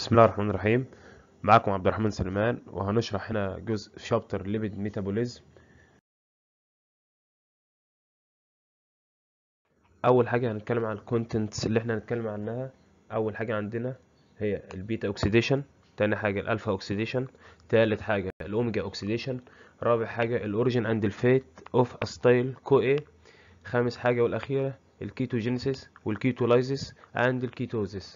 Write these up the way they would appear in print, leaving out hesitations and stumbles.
بسم الله الرحمن الرحيم. معكم عبد الرحمن سليمان، وهنشرح هنا جزء في شابتر ليبيد ميتابوليزم. اول حاجه هنتكلم عن الكونتنتس اللي احنا هنتكلم عنها. اول حاجه عندنا هي البيتا اوكسيديشن، تاني حاجه الالفا اوكسيديشن، تالت حاجه الاوميجا اوكسيديشن، رابع حاجه الاوريجين اند الفيت اوف استايل كو اي، خامس حاجه والاخيره الكيتوجينيسيس والكيتولايزيس اند الكيتوزيس.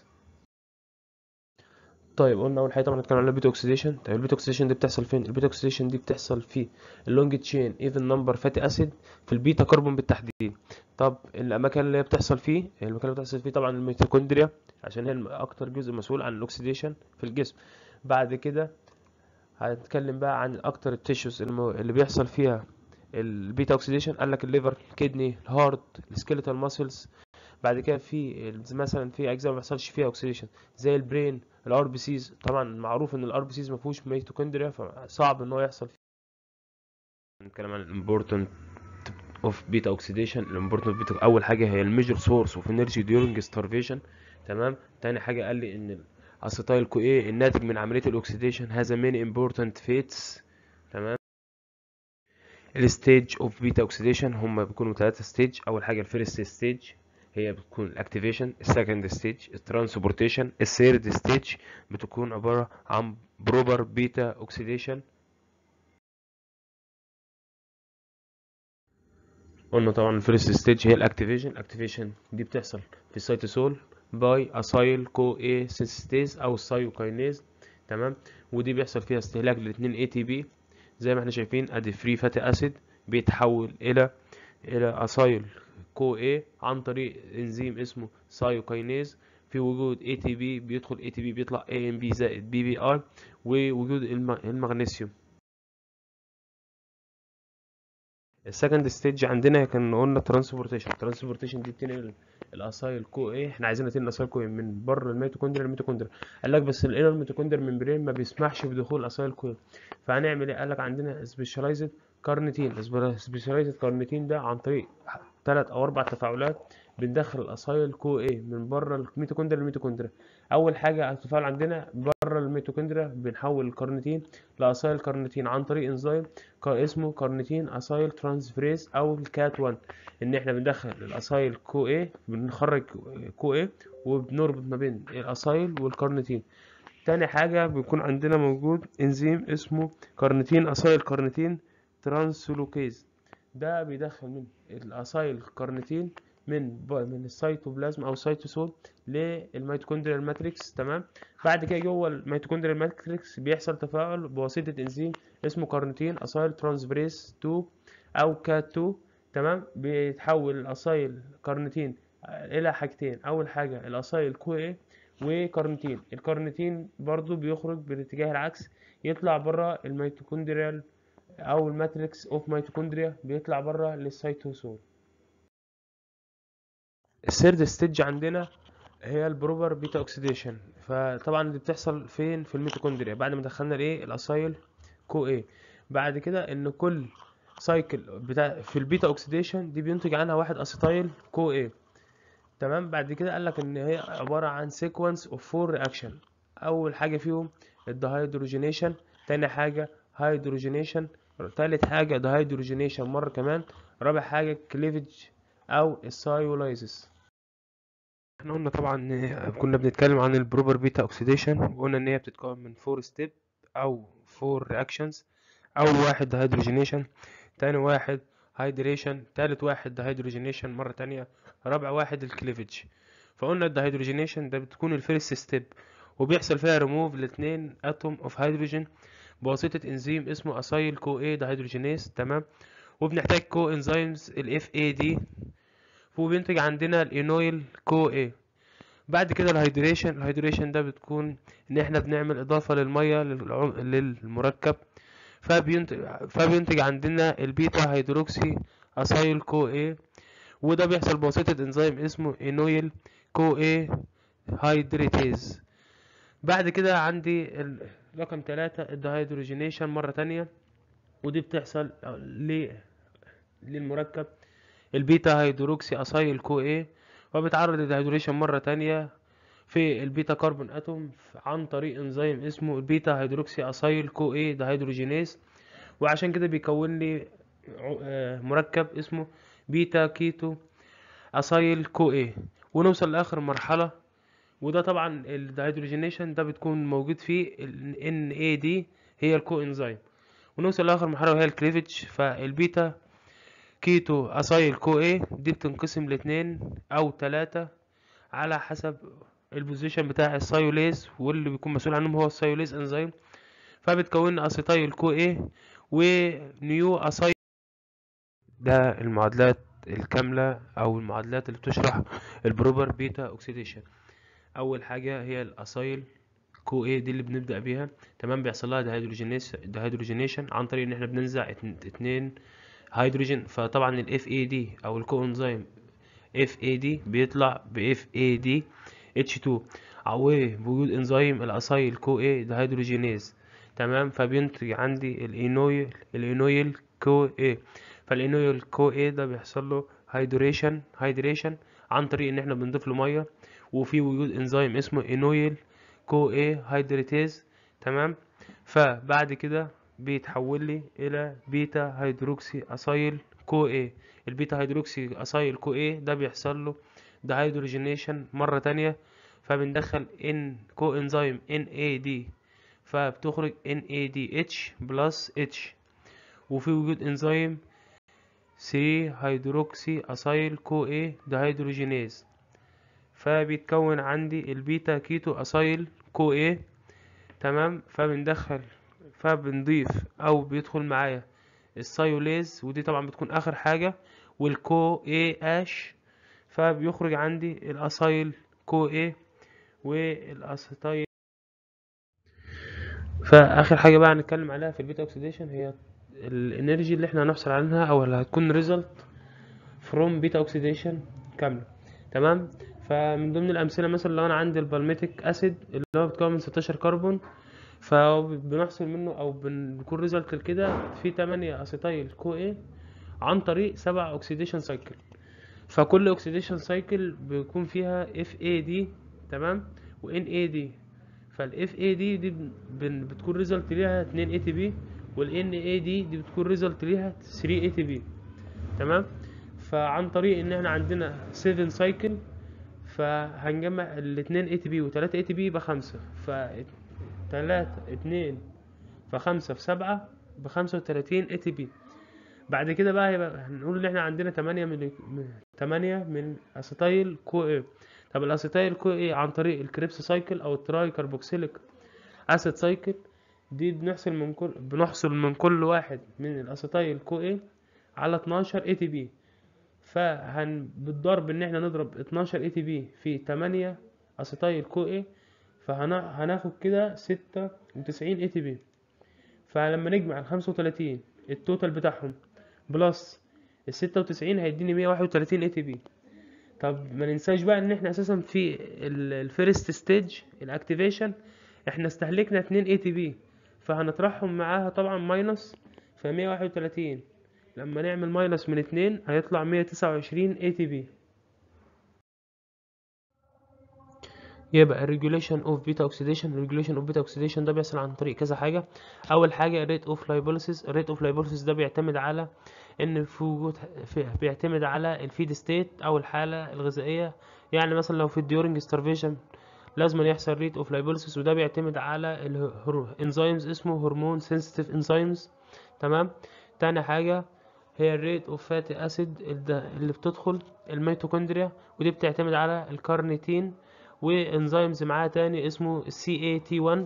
طيب قلنا اول حاجه طبعا هنتكلم عن البيتا اوكسيديشن. طيب البيتا اوكسيديشن دي بتحصل فين؟ البيتا اوكسيديشن دي بتحصل في اللونج تشين ايفن نمبر فاتي اسيد في البيتا كربون بالتحديد. طب الاماكن اللي هي بتحصل فيه، المكان اللي بتحصل فيه طبعا الميتوكوندريا، عشان هي اكتر جزء مسؤول عن الاكسيديشن في الجسم. بعد كده هنتكلم بقى عن اكتر التيشوز اللي بيحصل فيها البيتا اوكسيديشن. قال لك الليفر، الكدني، الهارت، السكيليتال ماسلز. بعد كده في مثلا في اجزاء ما بيحصلش فيها اوكسيديشن زي البرين، الار بي سيز. طبعا معروف ان الار بي سيز ما فيهوش ميتوكوندريا، فصعب ان هو يحصل فيه. نتكلم عن الامبورتنت اوف بيتا اوكسيديشن. الامبورتنت اوف بيتا، اول حاجه هي الميجر سورس اوف انرجي ديورنج ستارفيشن. تمام. تاني حاجه قال لي ان الاسيتايل كو ايه الناتج من عمليه الاكسيديشن هذا مين امبورتنت فيتس. تمام. الستيج اوف بيتا اوكسيديشن هم بيكونوا ثلاثة ستيج. اول حاجه الفيرست ستيج هي بتكون الاكتيفيشن، السكند ستيج الترانسبورتيشن، الثيرد ستيج بتكون عباره عن بروبر بيتا اوكسيديشن. قلنا طبعا الفيرست ستيج هي الاكتيفيشن. الاكتيفيشن دي بتحصل في السيتوسول باي اسايل كو اي سينستيز او السايوكاينيز. تمام. ودي بيحصل فيها استهلاك للاثنين اي تي بي، زي ما احنا شايفين ادي فري فاتي اسيد بيتحول الى اسايل كو اي عن طريق انزيم اسمه سايوكاينيز. في وجود اي تي بي بيدخل اي تي بي بيطلع اي ام بي زائد بي بي ار، ووجود المغنيسيوم. السكند ستيج عندنا كان قلنا ترانسبورتيشن. الترانسبورتيشن دي بتنقل الاسايل كو ايه، احنا عايزين ننقل الاسايل كو ايه من بره الميتوكوندريا للميتوكوندريا. قال لك بس الانر ميتوكوندريا ممبرين ما بيسمحش بدخول اسايل كو ايه، فهنعمل ايه؟ قال لك عندنا سبيشاليزد كارنيتين. سبيشاليزد كارنيتين ده عن طريق 3 أو 4 تفاعلات بندخل الاسايل كو ايه من بره الميتوكوندريا للميتوكوندريا. اول حاجه التفاعل عندنا بره الميتوكوندريا بنحول الكارنيتين لاسايل كارنيتين عن طريق انزيم اسمه كارنيتين اسايل ترانسفريز او الكات 1. ان احنا بندخل الاسايل كو ايه، بنخرج كو ايه، وبنربط ما بين الاسايل والكارنيتين. تاني حاجة بيكون عندنا موجود انزيم اسمه كارنيتين اسايل كارنيتين ترانسلوكيز. ده بيدخل من الاسايل كارنيتين من السيتوبلازم او السيتوسول للميتوكوندريال ماتريكس. تمام. بعد كده جوه الميتوكوندريال ماتريكس بيحصل تفاعل بواسطة انزيم اسمه كارنيتين اسايل ترانسفريز 2 او كات 2. تمام. بيتحول الاسايل كارنيتين الى حاجتين. اول حاجة الاسايل كو ايه وكارنيتين. الكارنيتين برضو بيخرج بالاتجاه العكس، يطلع بره الميتوكوندريال او الماتريكس اوف ميتوكوندريا، بيطلع بره للسيتوسول. الثيرد ستيج عندنا هي البروبر بيتا اوكسيديشن. فطبعا دي بتحصل فين؟ في الميتوكوندريا بعد ما دخلنا الايه الاسايل كو ايه. بعد كده ان كل سايكل بتاع في البيتا اوكسيديشن دي بينتج عنها واحد اسيتايل كو ايه. تمام. بعد كده قال لك ان هي عباره عن سيكونس اوف فور رياكشن. اول حاجه فيهم الدهيدروجينيشن، تاني حاجه هيدروجينيشن، تالت حاجه دهيدروجينيشن مره كمان، رابع حاجه كليفج او السايولايزس. احنا قلنا طبعا كنا بنتكلم عن البروبر بيتا اوكسيديشن، وقلنا ان هي بتتكون من 4 ستيب او 4 رياكشنز. اول واحد دهيدروجينيشن، تاني واحد هيدريشن، تالت واحد دهيدروجينيشن مرة تانية، رابع واحد الكليفج. فقلنا الدهيدروجينيشن ده بتكون الفيرست ستيب، وبيحصل فيها ريموف لاتنين اتوم اوف هيدروجين بواسطة انزيم اسمه اسايل كو اي دهيدروجينيز. تمام. وبنحتاج كو انزيمز الاف اي دي، وبينتج عندنا الاينويل كو اي. بعد كده الهيدريشن ده بتكون ان احنا بنعمل اضافة للمية للمركب، فبينتج عندنا البيتا هيدروكسي اسايل كو اي، وده بيحصل بواسطة انزيم اسمه اينويل كو اي هيدريتيز. بعد كده عندي رقم 3 الدهيدروجينيشن مرة تانية، ودي بتحصل للمركب البيتا هيدروكسي اسايل كو اي، وبتعرض للدهيدريشن مرة تانية، في البيتا كربون اتوم عن طريق انزيم اسمه البيتا هيدروكسي اسايل كو ايه دهيدروجينيز، وعشان كده بيكون لي مركب اسمه بيتا كيتو اسايل كو ايه، ونوصل لاخر مرحله. وده طبعا الدهيدروجينيشن ده بتكون موجود فيه ال NAD هي الكو انزيم، ونوصل لاخر مرحله وهي الكليفج. فالبيتا كيتو اسايل كو ايه دي بتنقسم لاتنين او تلاتة على حسب البوزيشن بتاع السايوليز، واللي بيكون مسؤول عنهم هو السايوليز انزيم. فبتكون اسيتايل كو ايه ونيو اسايل. ده المعادلات الكاملة او المعادلات اللي بتشرح البروبر بيتا اوكسيديشن. اول حاجة هي الاسايل كو ايه دي اللي بنبدأ بيها، تمام. بيحصل لها دهيدروجينيشن عن طريق ان احنا بننزع اتنين هيدروجين. فطبعا الاف اي دي او الكو انزيم اف اي دي بيطلع باف اي دي اتش 2 بوجود انزيم الاسايل كو ايه دهيدروجينيز، تمام. فبينتج عندي الانويل كو ايه. فالانويل كو ايه ده بيحصل له هيدريشن عن طريق ان احنا بنضيف له ميه، وفي وجود انزيم اسمه انويل كو ايه هيدريتيز، تمام. فبعد كده بيتحول لي الى بيتا هيدروكسي اسايل كو ايه. البيتا هيدروكسي اسايل كو ايه ده بيحصل له دهيدروجينيشن مره تانية، فبندخل ان كو انزيم ان اي دي، فبتخرج ان اي دي اتش بلس اتش، وفي وجود انزيم 3 هيدروكسي اسايل كو ايه دهيدروجينيز، فبيتكون عندي البيتا كيتو اسايل كو ايه، تمام. فبنضيف او بيدخل معايا السايوليز، ودي طبعا بتكون اخر حاجة، والكو اي اش، فبيخرج عندي الاسايل كو اي والاسيتايل. فاخر حاجة بقى هنتكلم عليها في البيتا اوكسيديشن هي الانرجي اللي احنا هنحصل عنها او اللي هتكون ريزلت فروم بيتا اوكسيديشن كاملة، تمام. فمن ضمن الامثله مثلا لو انا عندي البالميتيك اسيد اللي هو بيتكون من 16 كربون، فبنحصل منه او بنكون ريزلت كده في 8 اسيتايل كو ايه عن طريق 7 اوكسيديشن سايكل. فكل اوكسيديشن سايكل بيكون فيها اف اي دي، تمام، وان اي دي. فالاف اي دي بتكون ريزلت ليها 2 اي تي بي، والان اي دي بتكون ريزلت ليها 3 اي تي بي، تمام. فعن طريق ان احنا عندنا 7 سايكل، فهنجمع الاتنين اي تي بي وتلاتة اي تي بي بخمسة، فتلاتة اتنين فخمسة في سبعة ب35 اي تي بي. بعد كده بقى يبقى هنقول ان احنا عندنا 8 من اسيتايل كو ايه. طب الاسيتايل كو ايه عن طريق الكريبس سايكل او التراي كاربوكسيليك اسيد سايكل، دي بنحصل من كل واحد من الاسيتايل كو ايه على 12 اي تي بي. بالضرب ان احنا نضرب 12 اي تي بي في 8 اسيتايل كو ايه، فهناخد كده 96 اي تي بي. فلما نجمع ال 35 التوتال بتاعهم بلس ال 96 هيديني 131 اي تي بي. طب ما ننساش بقى ان احنا اساسا في الفيرست ستيج الاكتيفيشن احنا استهلكنا 2 اي تي بي، فهنطرحهم معاها طبعا ماينس. ف 131 لما نعمل ماينس من 2 هيطلع 129 اي تي بي. يبقى الريجوليشن اوف بيتا اوكسيديشن ده بيحصل عن طريق كذا حاجه. اول حاجه الريت اوف لايبوليسيس ده بيعتمد على ان في وجود بيعتمد على الفيد ستيت او الحاله الغذائيه. يعني مثلا لو في الديورنج ستارفيشن لازم يحصل ريت اوف لايبوليسيس، وده بيعتمد على الانزيمز اسمه هرمون سنسيتيف انزيمز، تمام. تاني حاجه هي الريت اوف فاتي اسيد اللي بتدخل الميتوكوندريا، ودي بتعتمد على الكارنيتين وانزيمز معاه تاني اسمه CAT1.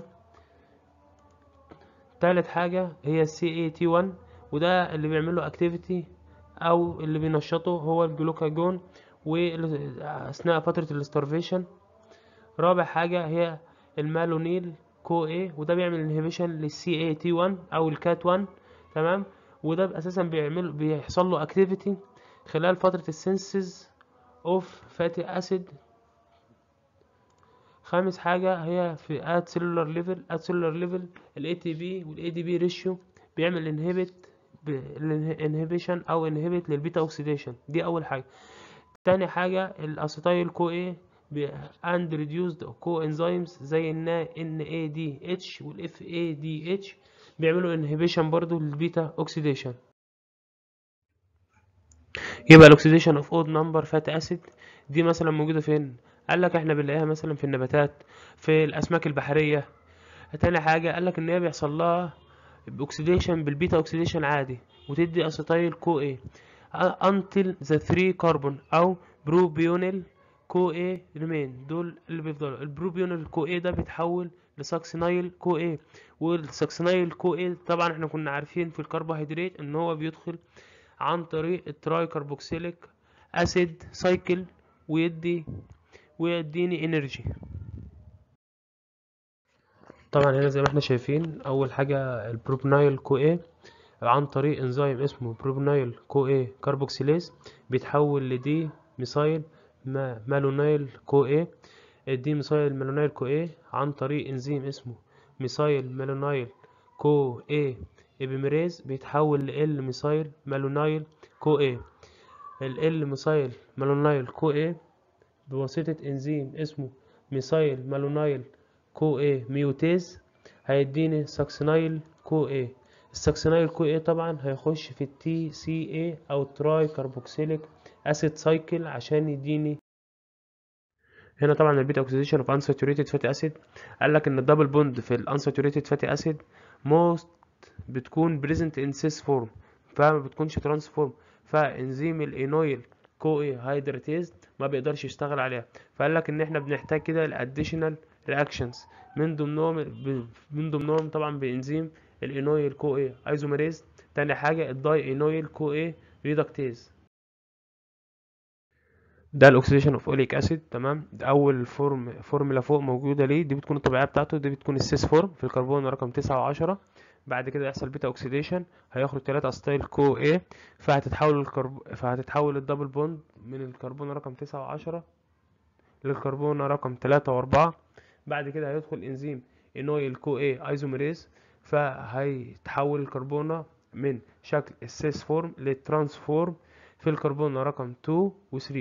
تالت حاجة هي CAT1، وده اللي بيعمله اكتيفيتي او اللي بينشطه هو الجلوكاجون واثناء فترة الاستارفيشن. رابع حاجة هي المالونيل كو ايه، وده بيعمل انهبيشن للCAT1 او الكات1، تمام. وده اساسا بيحصل له اكتيفيتي خلال فترة السينسز اوف فاتي اسيد. خامس حاجة هي في at cellular level ال ATP وال ADP ratio بيعمل inhibition او inhibit للبيتا اوكسيديشن. دي اول حاجة. تاني حاجة الاسيتايل كو ايه and reduced coenzymes زي NADH وال FADH بيعملوا inhibition برضو للبيتا اوكسيديشن. يبقى الاكسيديشن اوف اود نمبر فاتي اسيد دي مثلا موجوده فين؟ قال لك احنا بنلاقيها مثلا في النباتات، في الاسماك البحريه. تاني حاجه قال لك ان هي بيحصل لها اوكسيديشن بالبيتا اوكسيديشن عادي وتدي اسيتايل كو اي until the 3 كربون او بروبيونيل كو اي ريمين. دول اللي بيفضلوا. البروبيونيل كو اي ده بيتحول لساكسينايل كو اي، والساكسينايل كو اي طبعا احنا كنا عارفين في الكربوهيدرات ان هو بيدخل عن طريق التراي كربوكسيليك اسيد سايكل ويديني انرجي. طبعا هنا زي ما احنا شايفين اول حاجه البروبنايل كو اي عن طريق انزيم اسمه بروبنايل كو اي كاربوكسيليز بيتحول لدي ميثايل مالونايل كو اي. الدي ميثايل مالونايل كو اي عن طريق انزيم اسمه ميثايل مالونايل كو اي ابيميريز بيتحول ل ميثايل مالونايل كو اي. ال ميثايل مالونايل كو اي بواسطة انزيم اسمه ميثايل مالونايل كو اي ميوتيز هيديني ساكسينايل كو اي. الساكسينايل كو اي طبعا هيخش في التي سي اي او تراي كاربوكسيليك اسيد سايكل عشان يديني. هنا طبعا البيتا اوكسيديشن اوف انساتوريتد فاتي اسيد قال لك ان الدبل بوند في الانساتوريتد فاتي اسيد موست بتكون بريزنت ان سيس فورم فما بتكونش ترانسفورم، فانزيم الانويل كو اي هيدراتيز ما بيقدرش يشتغل عليها. فقال لك ان احنا بنحتاج كده الاديشنال رياكشنز من ضمنهم طبعا بانزيم الانويل كو اي ايزوميريز. تاني حاجه الداي انويل كو اي ريدكتيز. ده الاكسيديشن اوف اوليك اسيد. تمام، ده اول فورمولا فوق موجوده ليه، دي بتكون الطبيعيه بتاعته، دي بتكون السيس فورم في الكربون رقم 9 و10. بعد كده يحصل بيتا اوكسيديشن هيخرج 3 اسيتايل كو اي فهتتحول الدبل بوند من الكربون رقم 9 و10 للكربون رقم 3 و4. بعد كده هيدخل انزيم انويل كو اي ايزوميريز فهيتحول الكربونه من شكل السيس فورم للترانسفورم في الكربون رقم 2 و3.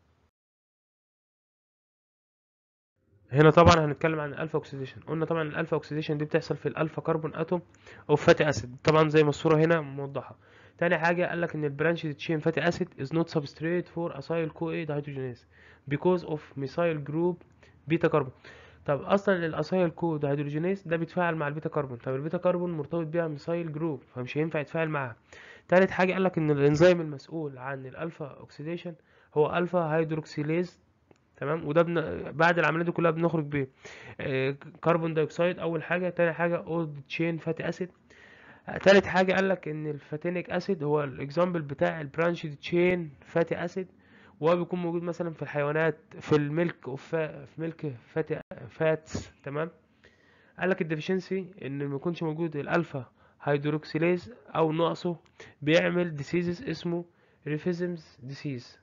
هنا طبعا هنتكلم عن الالفا اوكسيديشن. قلنا طبعا الالفا اوكسيديشن دي بتحصل في الالفا كربون اتوم اوف فاتي اسيد طبعا زي ما الصوره هنا موضحه. تاني حاجه قال لك ان البرانش تشين فاتي اسيد از نوت سبستريت فور اسايل كو اي دهيدروجينيز بيكوز اوف ميثايل جروب بيتا كربون. طب اصلا الاسايل كو دهيدروجينيز ده بيتفاعل مع البيتا كربون، طب البيتا كربون مرتبط بيها ميثايل جروب فمش هينفع يتفاعل معاها. تالت حاجه قال لك ان الانزيم المسؤول عن الالفا اوكسيديشن هو الفا هيدروكسيليز. تمام، وده بعد العمليه دي كلها بنخرج بيه كربون دايوكسيد اول حاجه. تاني حاجه اولد تشين فاتي اسيد. تالت حاجه قال لك ان الفاتينيك اسيد هو الاكزامبل بتاع البرانش تشين فاتي اسيد، وهو بيكون موجود مثلا في الحيوانات في الميلك في ميلك فاتي فاتس. تمام، قال لك الديفيشنسي ان ما يكونش موجود الالفا هيدروكسيليز او نقصه بيعمل ديسيزز اسمه ريفيزمز ديسيز.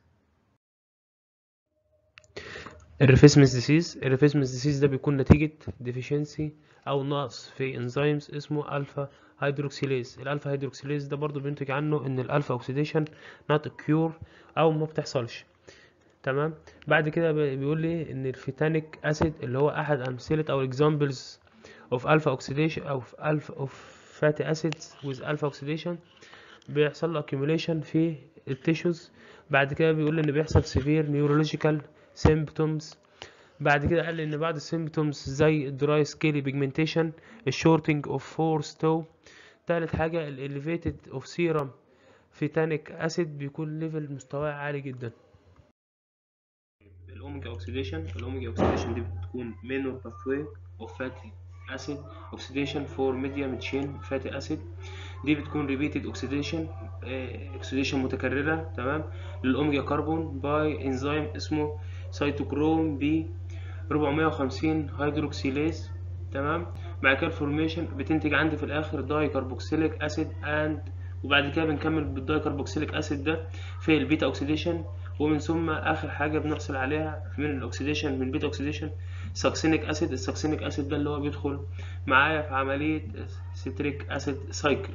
الريفيسمس ديسيز ده بيكون نتيجة ديفيشنسي أو نقص في انزيمز اسمه ألفا هيدروكسيليز. الألفا هيدروكسيليز ده برضو بينتج عنه إن الألفا أوكسيديشن نوت كيور أو ما بتحصلش. تمام، بعد كده بيقول لي إن الفيتانيك أسيد اللي هو أحد أمثلة أو examples of alpha oxidation أو of fatty acids with alpha oxidation بيحصل له accumulation في التيشوز. بعد كده بيقول لي إن بيحصل severe neurological symptoms. بعد كده قال ان بعض السيمبتومز زي الدراي سكيلي بيجمنتيشن، الشورتنج اوف فورس تو. تالت حاجه الاليفيتد اوف سيرم فيتانيك اسيد بيكون ليفل مستواه عالي جدا. الاوميجا اوكسيديشن دي بتكون مينور باثوي اوف فاتي اسيد اوكسيديشن فور ميديوم تشين فاتي اسيد. دي بتكون ريبيتد اوكسيديشن متكرره. تمام، للاوميجا كربون باي انزيم اسمه سيتوكروم بي 450 هيدروكسيليز. تمام، مع كده الفورميشن بتنتج عندي في الاخر داي كربوكسيليك اسيد وبعد كده بنكمل بالداي كربوكسيليك اسيد ده في البيتا اوكسيديشن. ومن ثم اخر حاجه بنحصل عليها من الاكسيديشن من بيتا اوكسيديشن ساكسينيك اسيد. الساكسينيك اسيد ده اللي هو بيدخل معايا في عمليه ستريك اسيد سايكل.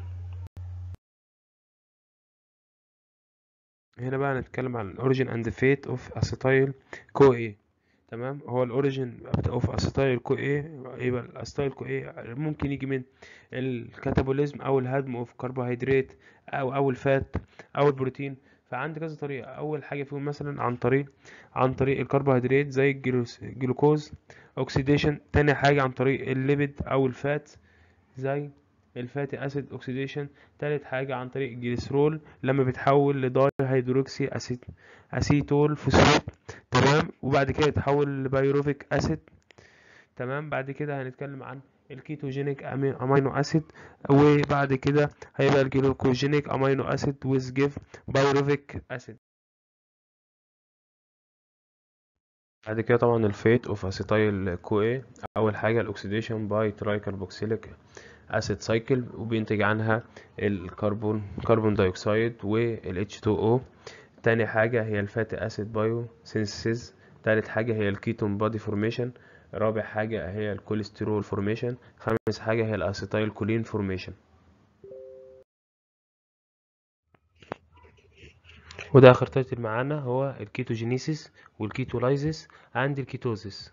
هنا بقى هنتكلم عن الاوريجين اند فيت اوف اسيتايل كو اي. تمام. هو الاوريجين اوف اسيتايل كو ايه، يبقى الاسيتايل كو ايه ممكن يجي من الكاتابوليزم او الهضم اوف كربوهيدرات او الفات او البروتين. فعندي كذا طريقه. اول حاجه فيهم مثلا عن طريق الكربوهيدرات زي الجلوكوز اوكسيديشن. تاني حاجه عن طريق الليبيد او الفات زي الفاتي اسيد اوكسيديشن. تالت حاجة عن طريق الجليسرول لما بيتحول لداي هيدروكسي اسيتول فوسفات. تمام. وبعد كده يتحول لبيروفيك اسيد. تمام. بعد كده هنتكلم عن الكيتوجينيك امينو اسيد. وبعد كده هيبقى الجلوكوجينيك امينو اسيد with give بيروفيك اسيد. بعد كده طبعا الفيت اوف اسيتايل كو ايه. اول حاجه الاكسيديشن باي تراي كاربوكسيليك اسيد سايكل وبينتج عنها كربون دايوكسيد وال H2O. تاني حاجة هي الفاتي اسيد بايو سينثيسيس. تالت حاجة هي الكيتون بادي فورميشن. رابع حاجة هي الكوليسترول فورميشن. خامس حاجة هي الاسيتايل كولين فورميشن. وده اخر تايتل معانا هو الكيتوجينيسيس والكيتولايزيس عند الكيتوزيس.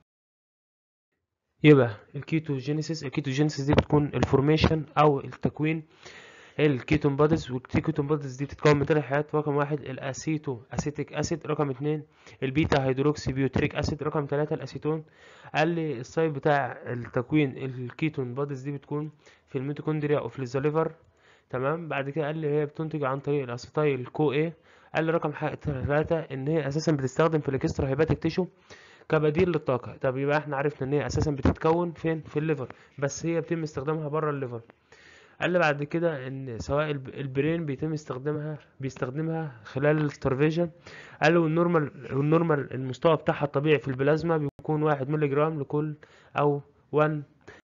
يبقى الكيتوجينيسيس دي بتكون الفورميشن او التكوين الكيتون بوديز. والكيتون بوديز دي بتتكون من ثلاث حاجات. رقم واحد اسيتيك اسيد. رقم اتنين البيتا هيدروكسي بيوتريك اسيد. رقم ثلاثة الاسيتون. قال لي السايت بتاع التكوين الكيتون بوديز دي بتكون في الميتوكوندريا اوف ليفر. تمام. بعد كده قال لي هي بتنتج عن طريق الاسيتايل كو ايه. قال لي رقم ثلاثة ان هي اساسا بتستخدم في الاكسترا هيباتيك تيشو كبديل للطاقة. طب يبقى احنا عرفنا ان هي اساسا بتتكون فين في الليفر، بس هي بيتم استخدامها بره الليفر. قال لي بعد كده ان سواء البرين بيستخدمها خلال الستارفيشن. قال له النورمال المستوى بتاعها الطبيعي في البلازما بيكون 1 مللي جرام لكل او 1.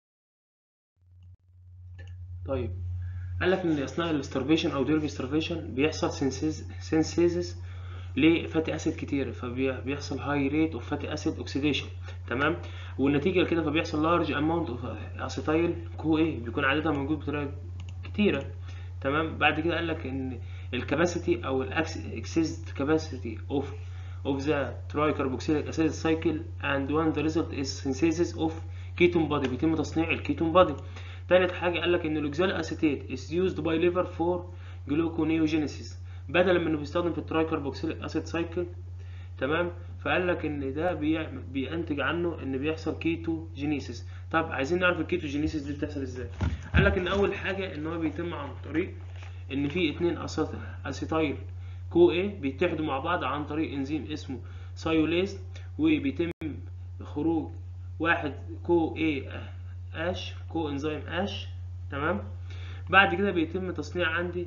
طيب قال لك ان اثناء الستارفيشن او ديورنج starvation بيحصل سينسيزس لفاتي اسيد كتير، فبيحصل هاي ريت اوف فاتي اسيد اوكسيديشن. تمام. والنتيجه لكده فبيحصل لارج اماونت اوف اسيتايل كو ايه بيكون عددها موجود بطريقه كتيره. تمام. بعد كده قال لك ان الكاباسيتي او الاكسس كاباسيتي اوف ذا تراي كاربوكسيليك اسيد سايكل اند وان ذا ريزلت از سينثيسيس اوف كيتون بادي. بيتم تصنيع الكيتون بادي. تالت حاجه قال لك ان الاوكزال اسيتيت از يوزد باي ليفر فور جلوكونيوجينيسيس بدل من انه بيستخدم في التراي كاربوكسيليك اسيد سايكل. تمام. فقال لك ان ده بينتج عنه ان بيحصل كيتو جينيسيس. طب عايزين نعرف الكيتو جينيسيس دي بتحصل ازاي. قال لك ان اول حاجه ان هو بيتم عن طريق ان في اتنين اسيتايل كو ايه بيتحدوا مع بعض عن طريق انزيم اسمه سايوليز. وبيتم خروج واحد كو ايه كو انزيم اش. تمام. بعد كده بيتم تصنيع عندي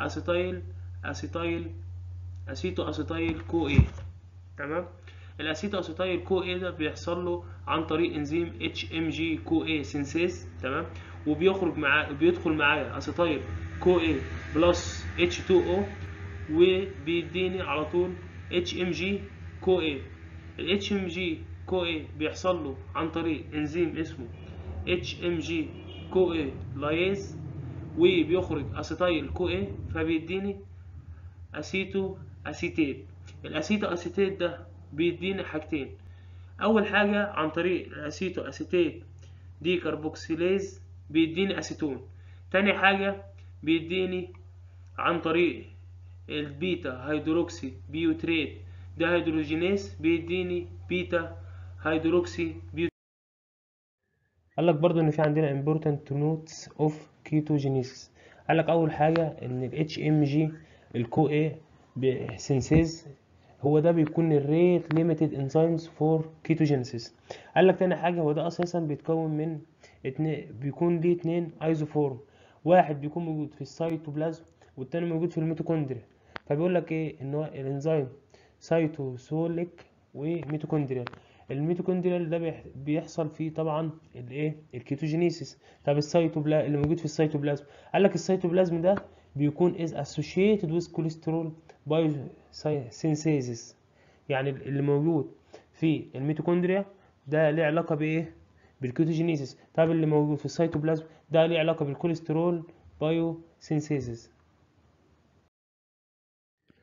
اسيتايل اسيتايل كو ايه. تمام. الاسيتو اسيتايل كو ايه ده بيحصل له عن طريق انزيم اتش ام جي كو ايه سينسيز. تمام. بيدخل معاه اسيتايل كو ايه بلس اتش 2 او وبيديني على طول اتش ام جي كو ايه. الاتش ام جي كو ايه بيحصل له عن طريق انزيم اسمه اتش ام جي كو ايه لايز وبيخرج اسيتايل كو ايه فبيديني اسيتو اسيتيت. الاسيتو اسيتيت ده بيديني حاجتين. اول حاجه عن طريق الاسيتو اسيتيت دي كربوكسيليز بيديني اسيتون. تاني حاجه بيديني عن طريق البيتا هيدروكسي بيوتريت ده هيدروجينيز بيديني بيتا هيدروكسي بيوتريت. قال لك برضو ان في عندنا important notes of ketogenesis. قال لك اول حاجه ان ال HMG الكو ايه سينسيز هو ده بيكون الريت ليميتد انزيمز فور كيتوجينيسيس. قال لك تاني حاجه هو ده اساسا بيتكون من بيكون ليه اتنين ايزوفورم. واحد بيكون موجود في السيتوبلازم والتاني موجود في الميتوكوندريا. فبيقول لك ايه ان هو الانزيم سيتوسوليك وميتوكوندريال. الميتوكوندريال ده بيحصل فيه طبعا الايه الكيتوجينيسيس. طب اللي موجود في السيتوبلازم قال لك السيتوبلازم ده بيكون is associated with cholesterol biosynthesis. يعني اللي موجود في الميتوكوندريا ده ليه علاقة بايه بالكيتوجينيسيس. طب اللي موجود في السيتوبلازم ده ليه علاقة بالكوليسترول بايوسينثيسيس.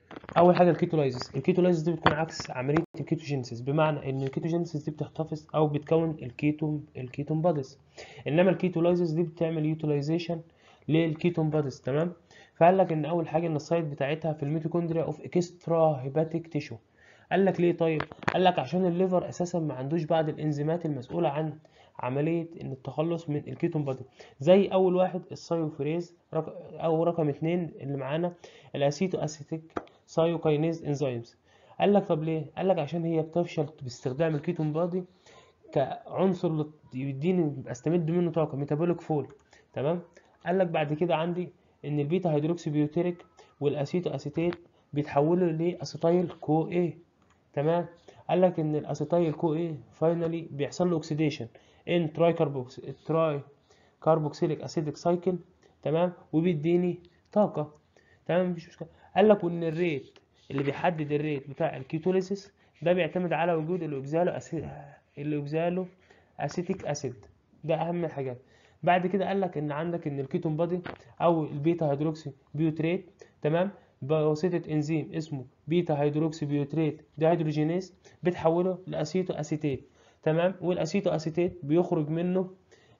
اول حاجه الكيتولايزز. الكيتولايزز دي بتكون عكس عمليه الكيتوجينيسيس، بمعنى ان الكيتوجينيسيس دي بتحتفظ او بتكون الكيتون باديز، انما الكيتولايزز دي بتعمل يوتيلايزيشن للكيتون باديز. تمام. فقال لك ان اول حاجه ان السايت بتاعتها في الميتوكوندريا اوف اكسترا هيباتيك تيشو. قال لك ليه طيب؟ قال لك عشان الليفر اساسا ما عندوش بعض الانزيمات المسؤوله عن عمليه ان التخلص من الكيتون بادي، زي اول واحد السايوفريز او رقم اتنين اللي معانا الاسيتو اسيتيك سايوكاينيز انزيمز. قال لك طب ليه؟ قال لك عشان هي بتفشل باستخدام الكيتون بادي كعنصر يديني استمد منه طاقه، ميتابوليك فول. تمام. قال لك بعد كده عندي ان البيتا هيدروكسي بيوتيريك والاسيتو اسيتيت بيتحولوا لاسيتايل كو اي. تمام. قال لك ان الاسيتايل كو اي فاينلي بيحصل له اوكسيديشن ان تراي كاربوكسيليك اسيدك سايكل. تمام. وبيديني طاقه. تمام، مفيش مشكله. قال لك وان الريت اللي بيحدد الريت بتاع الكيتوليسيس ده بيعتمد على وجود الاوكزالو اسيتيك اسيد. ده اهم الحاجات. بعد كده قال لك ان عندك ان الكيتون بادي او البيتا هيدروكسي بيوتريت. تمام. بواسطه انزيم اسمه بيتا هيدروكسي بيوتريت ديهيدروجينيز بتحوله لاسيتو اسيتيت. تمام. والاسيتو اسيتيت بيخرج منه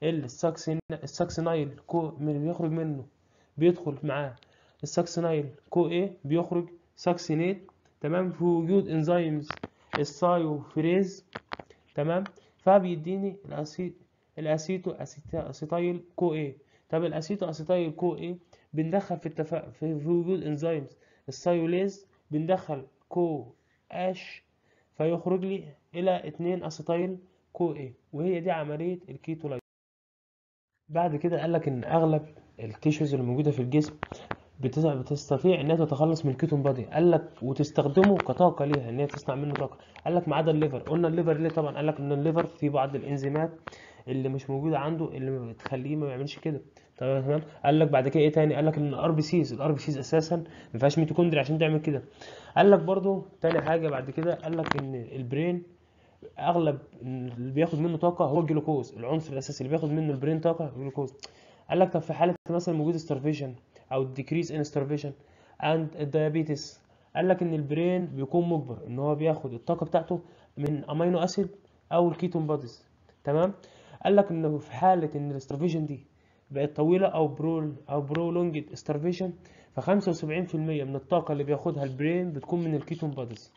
الساكسينايل بيخرج منه، بيدخل معاه الساكسينايل كو ايه، بيخرج ساكسينيت. تمام. في وجود انزيمز السايوفريز. تمام. فبيديني الاسيتو اسيتايل كو ايه. طب الاسيتو اسيتايل كو ايه بندخل في وجود انزيمز السايوليز بندخل كو اش، فيخرج لي الى 2 اسيتايل كو ايه، وهي دي عمليه الكيتولايز. بعد كده قال لك ان اغلب التيشوز اللي موجوده في الجسم بتستطيع انها تتخلص من الكيتون بادي. قال لك وتستخدمه كطاقه ليها ان هي تصنع منه طاقه. قال لك ما عدا الليفر. قلنا الليفر ليه؟ طبعا قال لك ان الليفر في بعض الانزيمات اللي مش موجوده عنده اللي بتخليه ما يعملش كده. تمام. قال لك بعد كده ايه تاني؟ قال لك ان الار بي سيز اساسا ما فيهاش ميتوكوندريا عشان تعمل كده. قال لك برضو تاني حاجه بعد كده قال لك ان البرين اغلب اللي بياخد منه طاقه هو الجلوكوز، العنصر الاساسي اللي بياخد منه البرين طاقه الجلوكوز. قال لك طب في حاله مثلا وجود starvation او decrease in starvation and الديابيتس، قال لك ان البرين بيكون مجبر ان هو بياخد الطاقه بتاعته من امينو اسيد او الكيتون بوديز. تمام. قال لك انه في حاله ان الستارفيشن دي بقت طويله او برولونجد starvation، ف 75% من الطاقه اللي بياخدها البرين بتكون من الكيتون بوديز.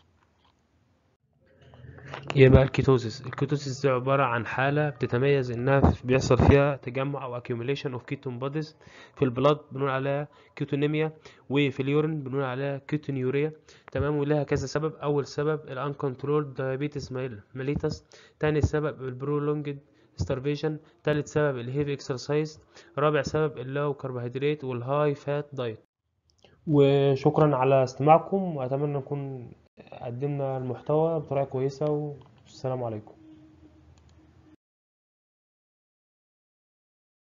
يبقى الكيتوزيس دي عبارة عن حالة بتتميز إنها بيحصل فيها تجمع أو accumulation of ketone bodies في البلاد بنقول عليها كيتونيميا، وفي اليورين بنقول عليها كيتونيوريا. تمام. ولها كذا سبب. أول سبب ال uncontrolled diabetes mellitus، تاني سبب ال prolonged starvation، تالت سبب ال heavy exercise، رابع سبب ال low carbohydrate وال high fat diet. وشكرا على استماعكم، وأتمنى نكون قدمنا المحتوى بطريقة كويسة، والسلام عليكم.